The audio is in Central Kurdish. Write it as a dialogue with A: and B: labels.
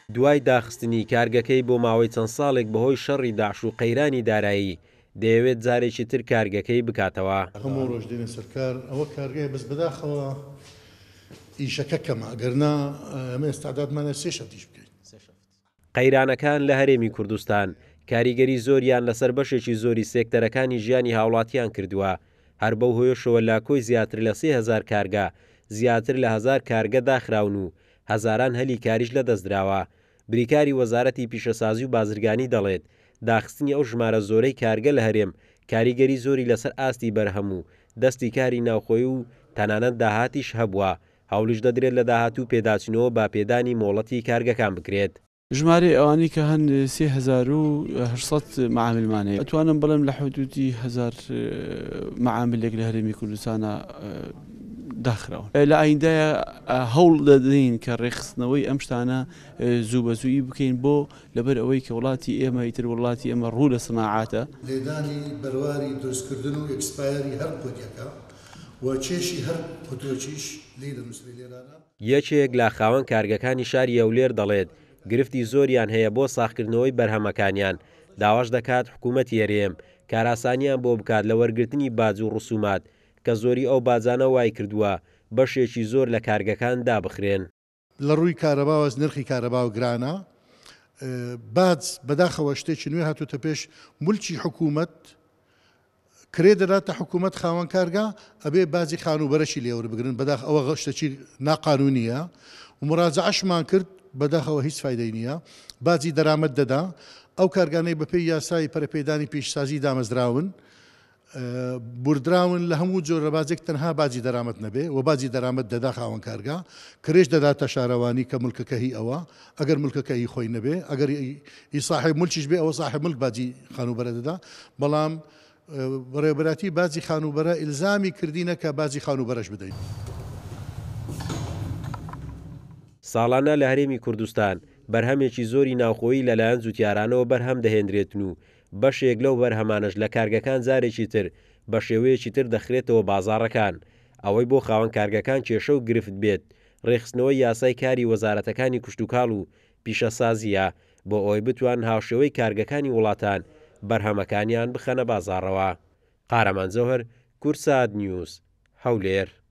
A: دوای داخستنی کارگەکەی بۆ ماوەی چەند ساڵێک بەهۆی شەڕی داعش و قەیرانی دارایی دەیەوێت جارێکی تر کارگەکەی بکاتەوە.
B: هەموو ڕۆژ دێنە سەرکار ئەوە کارگەیە بەس بەداخەوە ئیشەکە کەمە ئەگەرنا ئەمە ئێستادادمانە سێ شەفتیش بکەین.
A: قەیرانەکان لە هەرێمی کوردستان کاریگەری زۆریان لەسەر بەشێکی زۆری سێکتەرەکانی ژیانی هاوڵاتیان کردووە. هەر بەو هۆیشەوە لاکۆی زیاتر لە 3000 کارگە زیاتر لە 1000 کارگە داخراون و هەزاران هەلی کاریش لەدەستدراوە. بریکاری وەزارەتی پیشەسازی و بازرگانی دەڵێت داخستنی ئەو ژمارە زۆرەی کارگە لە هەرێم کاریگەری زۆری لەسەر ئاستی بەرهەم و دەستی کاری ناوخۆی و تەنانەت داهاتیش هەبووە. هەوڵیش دەدرێت لە داهاتوو پێداچینەوە با پێدانی مۆڵەتی کارگەکان بکرێت.
C: ژمارە ئەوانی کە هەن 3800 معاملمانەیە ئەتوانم بڵێم لە حدودی 1000 معاملێک لە هەرێمی کوردستانە داخراون. لە ئایندایە هەوڵ دەدەین کە ڕێخستنەوەی ئەم شتانە زوو بە زووی بکەین بۆ لەبەر ئەوەی کە وڵاتی ئێمە ئیتر وڵاتی ئێمە ڕوو لە سناعاتە.
B: لێدانی بەرواری دروستکردن و ئەکسپایری هەر کۆتیەکە و چێشی هەر کۆتۆچیش لێ دەنووسێ لێرانە.
A: یەکێک لە خاوەن کارگەکانی شاری ئەولێر دەڵێت گرفتی زۆریان هەیە بۆ ساختکردنەوەی بەرهەمەکانیان. داواش دەکات حکوومەتی هەرێم کاراسانیان بۆ بکات لە وەرگرتنی باج و ڕسومات کە زۆری ئەو باجانە وای کردووە بەشێکی زۆر لە کارگەکان دابخرێن.
B: لە ڕووی کارەباوە نرخی کارەبا و گرانە باج بەداخەوە شتێکی نوێ هاتوتە پێش مولکی حکوومەت کرێ دەداتە حکوومەت خاوەن کارگا ئەبێ بازی خانوبەرەشی لێوە بگرن بەداخ ئەوە شتێکی ناقانونیە و مراجعەشمان کرد بەداخەوە هیچ فایدەی نییە بازی دەرامەت دەدا ئەو کارگانەی بەپێی یاسای پەرەپێدانی پیشسازی دامەزراون بوردراون لە هەموو جۆرە بازێک تەنها باجی دەرامەت نەبێ و باجی دەرامەت دەدا خاوەن کارگا کرێش دەداتە شارەوانی کە مولکەکە هی ئەوە ئەگەر مولکەکە هی خۆی نەبێ ئەگەر هی صاحب مولکیش بێ ئەوە صاحب مولک باجی خانوبەرە دەدا بەڵام بەڕێوەبەراتی باجی خانوبەرە ئیلزامی کردینە کە باجی خانوبەرەش بدەین.
A: ساڵانە لە هەرێمی کوردستان بەرهەمێکی زۆری ناوخۆیی لەلایەن جوتیارانەوە بەرهەم دەهێنرێتن و بەشێک لەو بەرهەمانش لە کارگەکان زارێکی تر بە شێوەیەکی تر دەخرێتەوە بازاڕەکان. ئەوەی بۆ خاوەن کارگەکان کێشە و گرفت بێت ڕێخستنەوەی یاسای کاری وەزارەتەکانی کوشتوکاڵ و پیشەسازیە بۆ ئەوەی بتوان هاوشێوەی کارگەکانی وڵاتان بەرهەمەکانیان بخەنە بازاڕەوە. قارەمان زەوهەر، کورسات نیوز، هەولێر.